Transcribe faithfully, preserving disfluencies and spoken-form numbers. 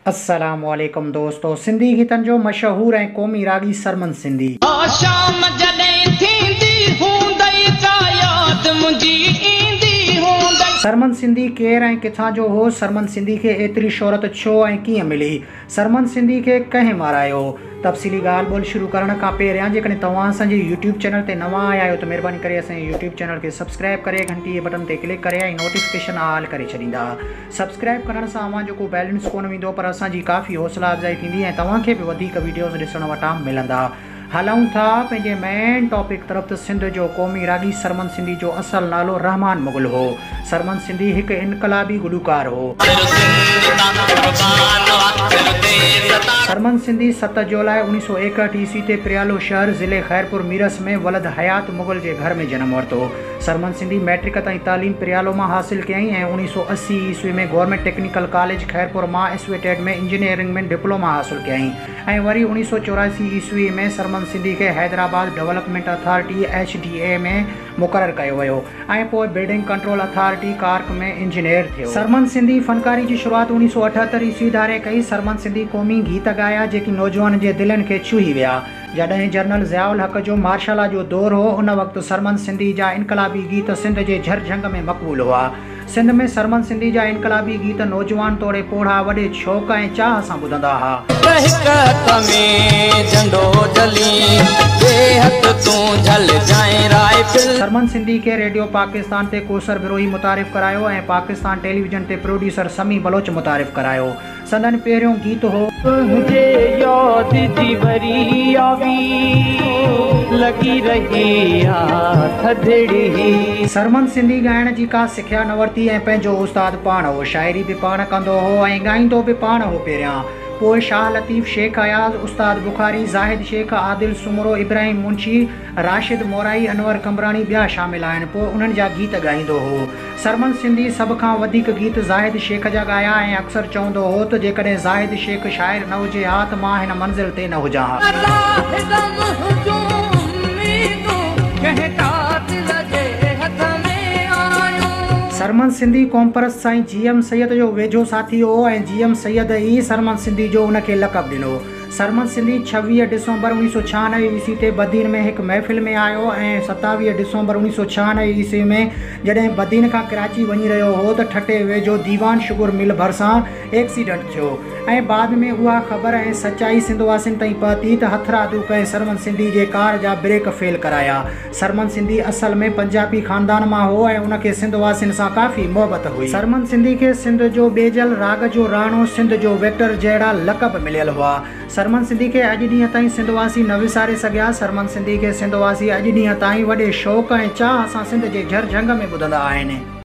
अस्सलामुअलैकुम दोस्तों, सिंधी गीतन जो मशहूर ऐं क़ौमी रागी सरमन सिंधी। शाम जॾहिं थींदी हूंदई का याद मुंहिंजी ईंदी हूंदई। सरमन सिंधी केरु ऐं किथां जो हो? सरमन सिंधी खे एतिरी शोहरत छो ऐं कीअं मिली? सरमन सिंधी खे कंहिं मारायो? तफ़सीली ॻाल्हि ॿोल शुरू करण खां पहिरियां जेकॾहिं तव्हां असांजे यूट्यूब चैनल ते नवां आया आहियो त महिरबानी करे असांजे यूट्यूब चैनल खे सब्सक्राइब करे घंटी बटन ते क्लिक करे ऐं नोटिफिकेशन ऑल करे छॾींदा। सब्सक्राइब करण सां अव्हां जेको बैलेंस कोन वेंदो, पर असांजी काफ़ी हौसला अफ़जाई थींदी ऐं तव्हांखे बि वधीक वीडियोज़ ॾिसण वटां मिलंदा। हलूं था पंहिंजे मेन टॉपिक तरफ़। त सिंध जो क़ौमी रागी सरमन सिंधी जो असल नालो रहमान मुग़ल हो। सरमन सिंधी हिकु इनकलाबी गुलूकार हो। सरमन सिंधी सत जुलाई उणिवीह सौ एकहठि ईस्वी ते प्रियालो शहर ज़िले ख़ैरपुर मीरस में वलद हयात मुग़ल जे घर में जनम वरितो। सरमन सिंधी मैट्रिक ताईं तालीम प्रियालो मां हासिल कयईं ऐं उणिवीह सौ असी ईस्वी में गवर्नमेंट टेक्निकल कॉलेज ख़ैरपुर मां एसोसिएटेड में इंजीनियरिंग में डिप्लोमा हासिल कयईं ऐं वरी उणिवीह सौ चौरासी ईस्वी में सरमन सिंधी खे Hyderabad development authority H D A में मुक़ररु कयो वियो ऐं पोइ बिल्डिंग कंट्रोल अथॉरिटी कार्क में इंजीनियर थियो। सरमन सिंधी फनकारी जी शुरूआति उणिवीह सौ अठहतरि ईस्वी धारे कई। सरमन सिंधी क़ौमी गीत ॻाया जेकी नौजवान जे दिलनि खे छुही विया। जॾहिं जनरल ज़ियाउल हक़ जो मार्शल जो दौर हो, उन वक़्तु सरमन सिंधी जा इनकलाबी गीत सिंध जे झरझंग में मक़बूल हुआ। सिंध में सरमन सिंधी जा इनकलाबी गीत नौजवान तोड़े पोढ़ा वॾे शौक़ ऐं चाह सां ॿुधंदा हुआ। सरमन सिंधी खे रेडियो पाकिस्तान ते कोसर बिरोही मुतारिफ़ करायो ऐं पाकिस्तान टेलीविज़न ते प्रोड्यूसर समी बलोच मुतारिफ़ करायो। संदन पहिरियों गीत हो लगी रही थधड़ी। सरमन सिंधी ॻाइण जी का सिखिया न वरिती ऐं पंहिंजो उस्ताद पाण हो। शाइरी बि पाण कंदो हो ऐं ॻाईंदो बि पाण हो। पहिरियां पोइ शाह लतीफ़ शेख अयाज़, उस्ताद बुखारी, ज़ाहिद शेख, आदिल सुमरो, इब्राहिम मुंशी, राशिद मोराई, अनवर कमरानी ॿिया शामिल आहिनि। पोइ उन्हनि जा गीत ॻाईंदो हो। सरमन सिंधी सभ खां वधीक गीत ज़ाहिद शेख जा ॻाया ऐं अक्सर चवंदो हो त जेकॾहिं ज़ाहिद शेख शाइर न हुजे हा त मां हिन मंज़िल ते न हुजां हा। सरमन सिंधी कॉम्परस साईं जी एम सैयद जो वेझो साथी हो ऐं जी एम सैयद ई सरमन सिंधी जो उनखे लक़ब ॾिनो। सरमन सिंधी छवीह डिसंबर उणिवीह सौ छहानवे ईस्वी ते बदीन में हिकु महफ़िल में आयो ऐं सतावीह डिसंबर उणिवीह सौ छहानवे ईस्वी में जॾहिं बदीन खां कराची वञी रहियो हो त ठटे वेझो दीवान शुगर मिल भरिसां एक्सीडेंट थियो ऐं बाद में उहा ख़बर ऐं सचाई सिंधवासियुनि ताईं पहुती त हथरादू कंहिं सरमन सिंधी जे कार जा ब्रेक फेल कराया। सरमन सिंधी असल में पंजाबी ख़ानदान मां हो ऐं उनखे सिंधवासियुनि सां काफ़ी मोहबत हुई। सरमन सिंधी खे सिंध जो बेजल, राग जो राणो, सिंध जो वेक्टर जहिड़ा लक़ब मिलियल हुआ। सरमन सिंधी खे अॼु ॾींहं ताईं सिंधवासी न विसारे सघिया। सरमन सिंधी खे सिंधवासी अॼु ॾींहं ताईं वॾे शौक़ ऐं चाह सां सिंध जे झरझंग में ॿुधंदा आहिनि।